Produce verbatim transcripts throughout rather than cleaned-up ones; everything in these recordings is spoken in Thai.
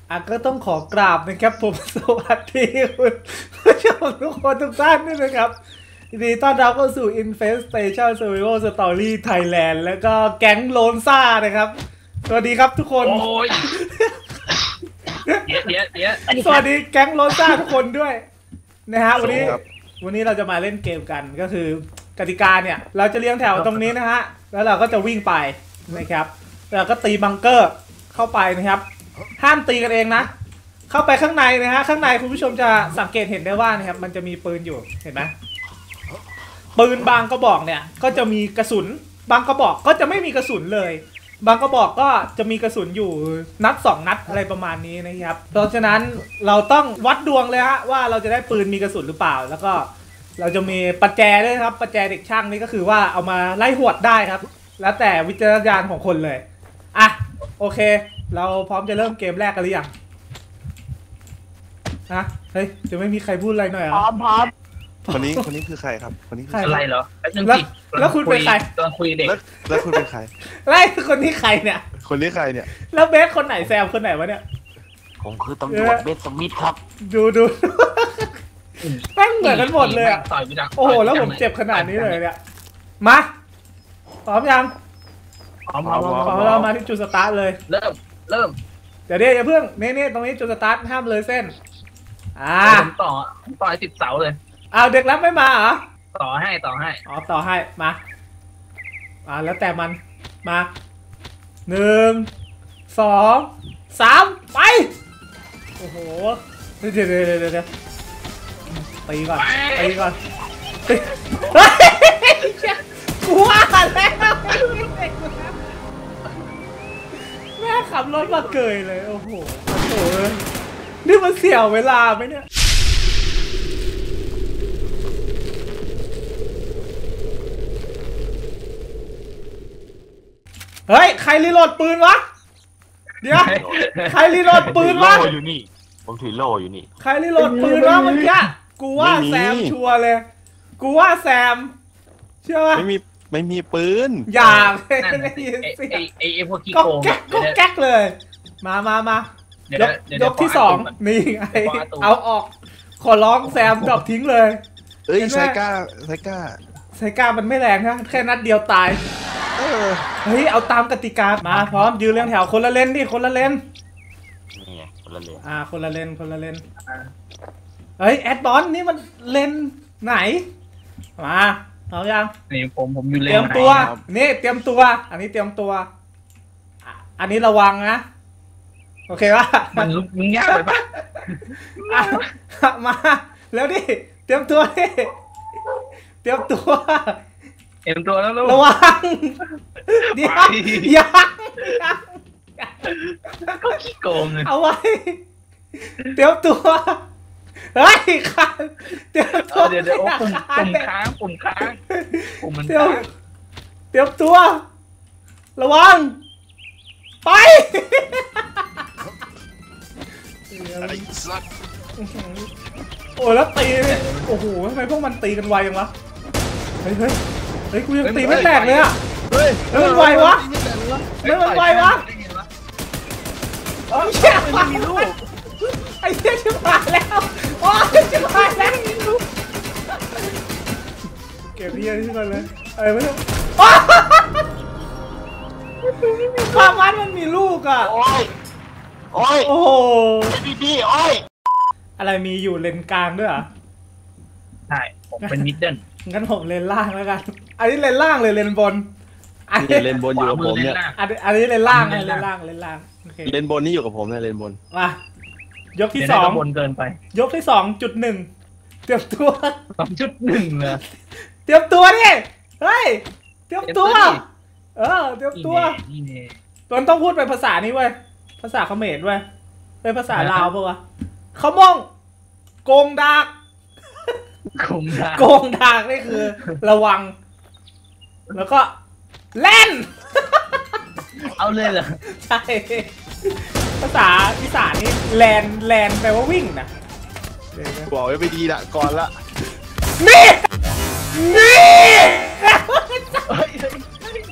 อ่ะก็ต้องขอกราบนะครับผมสวัสดีคุณผู้ชมทุกคนทุกท่านด้วยนะครับยินดีต้อนรับเข้าสู่ Infestation Survival Story Thailand แล้วก็แก๊งโลนซ่านะครับสวัสดีครับทุกคนโอ้ยเดี๋ยวเดี๋ยวเดี๋ยวสวัสดีแก๊งโลนซ่าทุกคนด้วยนะฮะวันนี้วันนี้เราจะมาเล่นเกมกันก็คือกติกาเนี่ยเราจะเรียงแถวตรงนี้นะฮะแล้วเราก็จะวิ่งไปนะครับแล้วก็ตีบังเกอร์เข้าไปนะครับห้ามตีกันเองนะเข้าไปข้างในนะฮะข้างในคุณผู้ชมจะสังเกตเห็นได้ว่านะครับมันจะมีปืนอยู่เห็นไหมปืนบางกระบอกเนี่ยก็จะมีกระสุนบางกระบอกก็จะไม่มีกระสุนเลยบางกระบอกก็จะมีกระสุนอยู่นัดสองนัดอะไรประมาณนี้นะครับเพราะฉะนั้นเราต้องวัดดวงเลยฮะว่าเราจะได้ปืนมีกระสุนหรือเปล่าแล้วก็เราจะมีปัจแจด้วยครับปัจแจเด็กช่างนี่ก็คือว่าเอามาไล่หวดได้ครับแล้วแต่วิจารณญาณของคนเลยอ่ะโอเคเราพร้อมจะเริ่มเกมแรกกันหรือยังฮะเฮ้ยจะไม่มีใครพูดอะไรหน่อยเหรอพร้อมพร้อมคนนี้คนนี้คือใครครับคนนี้คืออะไรเหรอแล้วแล้วคุณเป็นใครตอนคุยเด็กแล้วคุณเป็นใครไล่คนนี้ใครเนี่ยคนนี้ใครเนี่ยแล้วเบสคนไหนแซมคนไหนวะเนี่ยผมคือตำรวจเบสสมิธครับดูดูแม่งเหมือนกันหมดเลยอ่ะโอ้โหแล้วผมเจ็บขนาดนี้เลยเนี่ยมาพร้อมยังพร้อมพร้อมพร้อมเรามาที่จุดสตาร์ทเลยเริ่มเริ่มเดี๋ยวเดี๋ยวอย่าเพิ่งนี่นี่ตรงนี้จุดสตาร์ทห้ามเลยเส้นอ่าต่อต่อติดเสาเลยอ้าวเด็กรับไม่มาเหรอต่อให้ต่อให้อ๋อต่อให้มาอ่าแล้วแต่มันมาหนึ่งสองสามไปโอ้โหเดี๋ยวเดี๋ยวเดี๋ยวเดี๋ยวตีก่อนตีก่อนกูว่าแล้วแม่ขับรถมาเกยเลยโอ้โหโอ้โหนี่มันเสียเวลาไหมเนี่ยเฮ้ยใครรีโหลดปืนวะเดี๋ยวใครรีโหลดปืนวะอยู่นี่ผมถือโล่อยู่นี่ใครรีโหลดปืนวะเมื่อกี้กูว่าแซมชัวร์เลยกูว่าแซมเชื่อไม่มีไม่มีปืนอย่าไม่ได้ยินเสียงไอ้ไอ้พวกขี้โกงก็แก๊กเลยมามามายกยกที่สองนี่ไงเอาออกขอร้องแซมดรอปทิ้งเลยเอ้ยไซก้าไซก้าไซก้ามันไม่แรงนะแค่นัดเดียวตายเฮ้ยเอาตามกติกามาพร้อมยืนเรียงแถวคนละเลนดิคนละเลนนี่ไงคนละเลนอ่าคนละเลนคนละเลนเฮ้ยแอดบอลนี่มันเลนไหนมาเอายังนี่ผมผมอยู่เลนเตรียมตัวนี่เตรียมตัวอันนี้เตรียมตัวอันนี้ระวังนะโอเคป่ะมันมึงยากไปปะมาแล้วดิเตรียมตัวดิเตรียมตัวเตรียมตัวแล้วลูกระวังเดี๋ยวยังก็ขี้โกงเลยเอาไว้เตรียมตัวเฮ้ยคันเตรียมตัวเดี๋ยวเดี๋ยวปุ่มปุ่มค้างปุ่มค้างปุ่มมันค้างเตรียมตัวระวังไปอะไรสักโอ้แล้วตีโอ้โหทำไมพวกมันตีกันไวยังวะเฮ้ยเฮ้ยเฮ้ยกูยังตีไม่แตกเลยอ่ะเฮ้ยมันไววะแล้วมันไววะโอ้ยเชี่ยไม่มีลูกไอ้เชี่ยชิบหายแล้วโอ้ยชิบหายแล้วเก็บเบี้ยที่มันเลยไอ้ไม่ต้องความมันมันมีลูกอ่ะโอ้ยโอ้ยโอ้โหดีดีโอ้ยอะไรมีอยู่เลนกลางด้วยอ่ะใช่ผมเป็นมิดเดิลงั้นผมเลนล่างแล้วกันอันนี้เลนล่างเลยเลนบนอันนี้เลนบนอยู่กับผมเนี่ยอันนี้เลนล่างเลนล่างเลนล่างเลนบนนี่อยู่กับผมเนี่ยเลนบนมายกที่สองบนเกินไปยกที่สองจุดหนึ่งเตรียมตัวสองจุดหนึ่งเลยเตรียมตัวดิเฮ้ยเตรียมตัวเออเตรียมตัวตอนต้องพูดเป็นภาษานี้เว้ยภาษาเขมรเว้ยเป็นภาษาลาวปะวะเขามองโกงดากโกงดากโกงดากนี่คือระวังแล้วก็เล่นเอาเลยเหรอใช่ภาษาอีสานนี่แลนแลนแปลว่าวิ่งนะบอกไว้ไม่ดีละก่อนละนี่นี่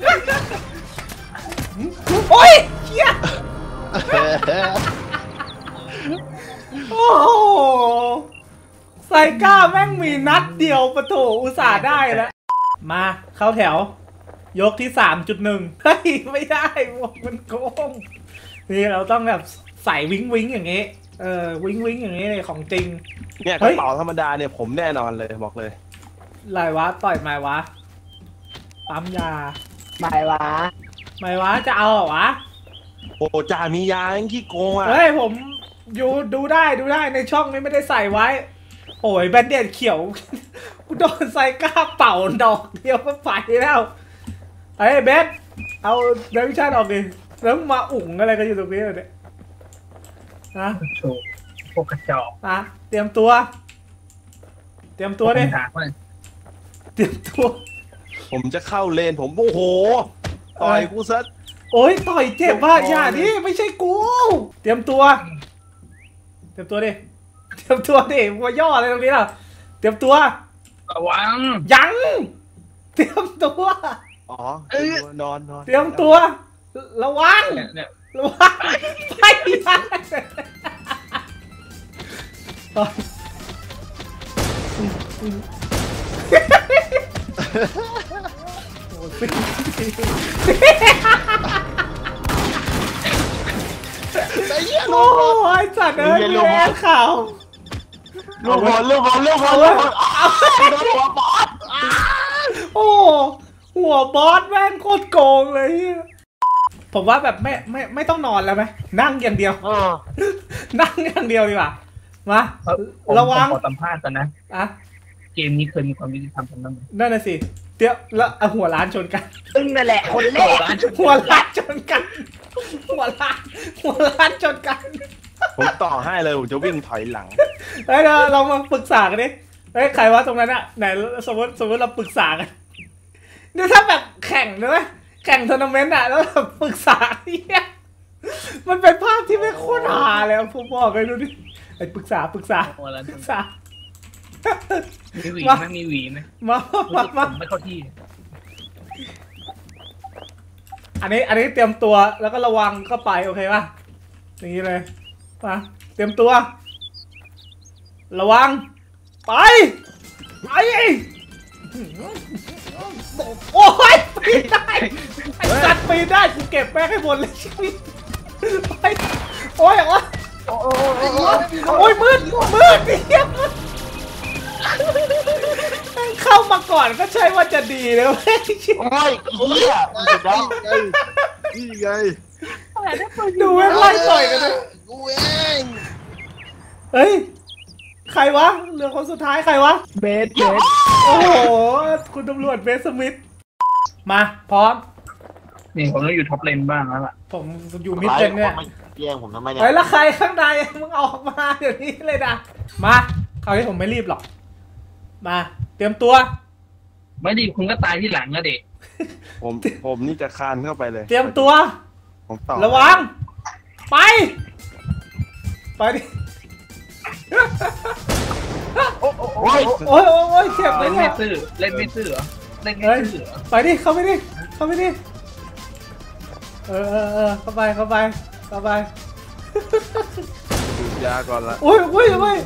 โอ้ยเฮียโอ้โหไซก้าแม่งมีนัดเดียวปะโถอุตส่าห์ได้แล้วมาเข้าแถวยกที่ สามจุดหนึ่ง เฮ้ยไม่ได้มันโกงนี่เราต้องแบบใส่วิ้งวิ้งอย่างงี้เออวิ้งวิ้งอย่างงี้ของจริงเนี่ยกระเป๋าธรรมดาเนี่ยผมแน่นอนเลยบอกเลยไรวะต่อยไม้วะปั๊มยาไม่วะไม่วะจะเอาเหรอวะโอ้จ่ามียายังขี้โกงอ่ะเฮ้ยผมอยู่ดูได้ดูได้ในช่องนี้ไม่ได้ใส่ไว้โอ้ยแบนเดดเขียวกูโดนไซก้าเป่าดอกเดียวก็ไปแล้วไอ้เบสเอาเดวิชั่นออกดิแล้วมาอุ่งอะไรกันอยู่ตรงนี้เลยเนี่ยนะพวกกระจอกอ่ะเตรียมตัวเตรียมตัวดิเตรียมตัวผมจะเข้าเลนผมโอ้โหต่อยกูซะโอ้ยต่อยเจ็บว่ะอย่าดิไม่ใช่กูเตรียมตัวเตรียมตัวดิเตรียมตัวดิวัวย่ออะไรตรงนี้ล่ะเตรียมตัวระวังยังเตรียมตัวอ๋อนอนนอนเตรียมตัวระวังระวังไปยังโอ้ยสัตว์เอ้ยแม่ข่าวลูกบอลลูกบอลลูกบอลลูกบอลโดนหัวบอสโอ้หัวบอสแม่งโคตรโกงเลยผมว่าแบบไม่ไม่ไม่ต้องนอนแล้วไหมนั่งอย่างเดียวนั่งอย่างเดียวดีกว่ามาระวังขอสัมภาษณ์ก่อนนะอ่ะเกมนี้เคยมีความยุติธรรมกันบ้างไหมนั่นน่ะสิเดี๋ยวแล้วหัวล้านชนกันตึงนั่นแหละคนแรกหัวล้านชนกันหัวล้านหัวล้านชนกันผมต่อให้เลยผมจะวิ่งถอยหลังเฮ้ยเราเรามาปรึกษากันดิเฮ้ยใครว่าตรงนั้นอะไหนสมมติสมมติเราปรึกษากันเดี๋ยวถ้าแบบแข่งเลยไหมแข่งทัวร์นาเมนต์อะแล้วแบบปรึกษาเนี่ยมันเป็นภาพที่ไม่โคตรหาเลยผมบอกเลยดูดิไอ้ปรึกษาปรึกษาปรึกษามีหวีไหมมีหวีไหมมามามาไม่เข้าที่อันนี้อันนี้เตรียมตัวแล้วก็ระวังเข้าไปโอเคป่ะอย่างนี้เลยมาเตรียมตัวระวังไปไปโอ้ยปีนได้ไอ้สัตว์ปีนได้กูเก็บแป้งให้หมดเลยไปโอ้ยโอ้ยโอ้ยมืดมืดเหี้ยเข้ามาก่อนก็ใช่ว่าจะดีเลยเว้ยโอ้ยเหี้ยนี่ไงดูเว้ยไล่ต่อยกันเลยกูเองเฮ้ยใครวะเหลือคนสุดท้ายใครวะเบสเบสโอ้โหคุณตำรวจเบสสมิธมาพร้อมนี่ผมต้องอยู่ท็อปเลนบ้างแล้วล่ะผมอยู่มิดเลนเนี่ยแย่งผมทำไมเนี่ยเฮ้ยแล้วใครข้างในมึงออกมาเดี๋ยวนี้เลยนะมาคราวนี้ผมไม่รีบหรอกมาเตรียมตัวไม่ดีคุณก็ตายที่หลังนะเด็กผมผมนี่จะคานเข้าไปเลยเตรียมตัวผมต่อระวังไปไปดิโอ้ยโอ้ยโอ้ยโอ้ยเจ็บเลยเล่นไม่ซื่อเล่นไม่ซื่อเหรอเล่นไม่ซื่อไปดิเข้าไปดิเข้าไปดิเออเออเออเข้าไปเข้าไปเข้าไปดูยาก่อนละโอ้ยโอ้ยโอ้ย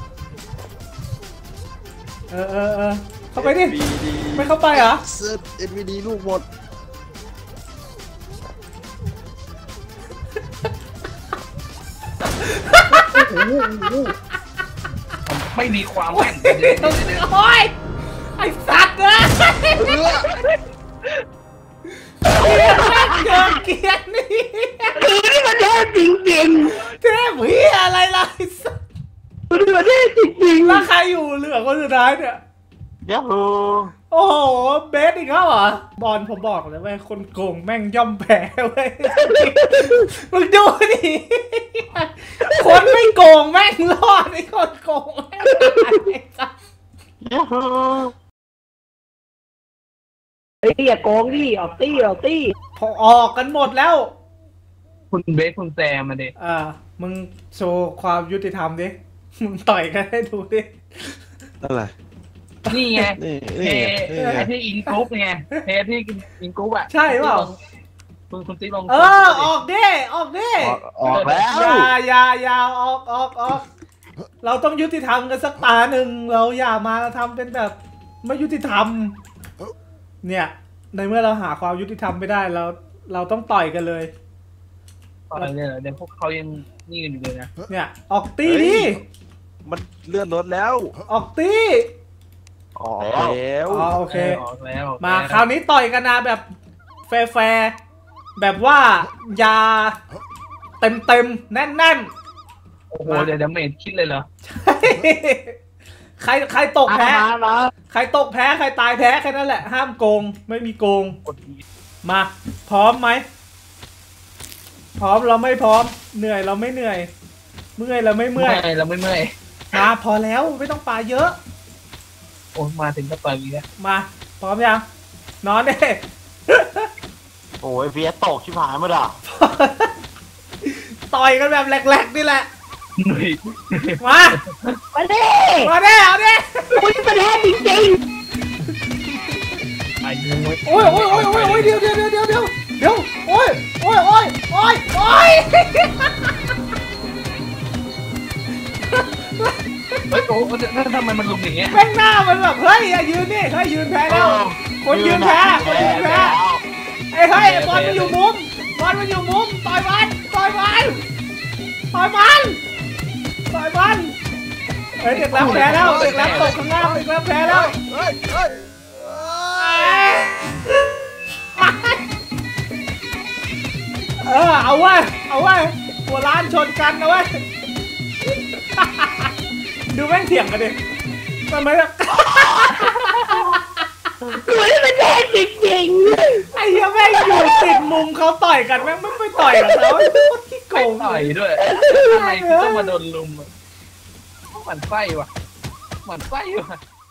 เออเออเออเข้าไปดิไม่เข้าไปเหรอเซิร์ฟเอ็นวีดีลูกหมดไม่มีความแม่นเลยโอ้ยไอ้สัตว์เลยเกียร์แม่งเกินเกียร์นี่คือนี่มันเท่จริงๆเท่เหี้ยอะไรล่ะไอ้สัตว์คือนี่มันเท่จริงๆแล้วใครอยู่เหลือคนสุดท้ายเนี่ยยาฮูโอ้โหเบสอีกแล้วเหรอบอลผมบอกเลยว่าคนโกงแม่งย่อมแพ้เว้ยมึงดูดิคนไม่โกงแม่งรอดไอ้คนโกงแม่งตายยาฮูเฮ้ยอย่าโกงดิออกตี้ออกตี้พอออกกันหมดแล้วคุณเบสคุณแซมมาดิอ่ามึงโชว์ความยุติธรรมดิมึงต่อยกันให้ดูดิอะไรนี่ไงเทที่อินกรุ๊ปไงเทที่อินกรุ๊ปอ่ะใช่เปล่าคุณคุณติ๊กลองเออออกดิออกดิออกออกแล้วอย่าอย่าอย่าออกออกออกเราต้องยุติธรรมกันสักตาหนึ่งเราอย่ามาทำเป็นแบบไม่ยุติธรรมเนี่ยในเมื่อเราหาความยุติธรรมไม่ได้เราเราต้องต่อยกันเลยต่อยเนี่ยเดี๋ยวพวกเขายังนี่กันอยู่เลยนะเนี่ยออกตีดิมันเลื่อนรถแล้วออกตีออกแล้วอ๋อโอเคออกแล้วมาคราวนี้ต่อยกันนะแบบแฟร์ๆแบบว่ายาเต็มเต็มๆแน่นแน่นโอ้โหเดี๋ยวเดี๋ยวเมทคิดเลยเหรอๆใครใครตกแพ้มามาใครตกแพ้ใครตายแพ้แค่นั้นแหละห้ามโกงไม่มีโกงกดอีมาพร้อมไหมพร้อมเราไม่พร้อมเหนื่อยเราไม่เหนื่อย เมื่อยเราไม่เมื่เมื่ออยยเราไม่เมื่อยมาพอแล้วไม่ต้องปาเยอะโอ้มาถึงก็ต่อยวีแล้วมาพร้อมยังนอนเด้โอ้ยเฟียสตกชิบหายหมดอ่ะต่อยกันแบบแหลกๆนี่แหละเหนื่อยมามาดิมาเด้เอาเด้อุ้ยมันแท้จริงไปยังไม่โอ้ยโอ้ยโอ้ยโอ้ยโอ้ยเดี๋ยวเดี๋ยวเดี๋ยวเดี๋ยวเดี๋ยวเดี๋ยวโอ้ยโอ้ยโอ้ยโอ้ยโอ้ยเฮ้ยโอ้แล้วทำไมมันลงอย่างเงี้ยแม่งหน้ามันแบบเฮ้ยอย่ายืนนี่เฮ้ยยืนแพ้แล้วคนยืนแพ้คนยืนแพ้ไอ้เฮ้ยบอลมันอยู่มุมบอลมันอยู่มุมต่อยมันต่อยมันต่อยมันต่อยมันเฮ้ยเด็กรับแพ้แล้วเด็กรับตกข้างล่างเด็กรับแพ้แล้วเฮ้ยเฮ้ยเออเอาไว้เอาไว้หัวล้านชนกันเอาไว้ ดูแม่งเถียงกันดิทำไมล่ะๆกูนี่มันแท้จริงไอ้เหี้ยแม่งอยู่ติดมุมเขาต่อยกันแม่งไม่ไปต่อยกับเขาโคตรขี้โกไม่งต่อยด้วยอะไรที่ต้องมาโดนลุมอ่ะหมันไส้ว่ะหมันไส้ว่ะ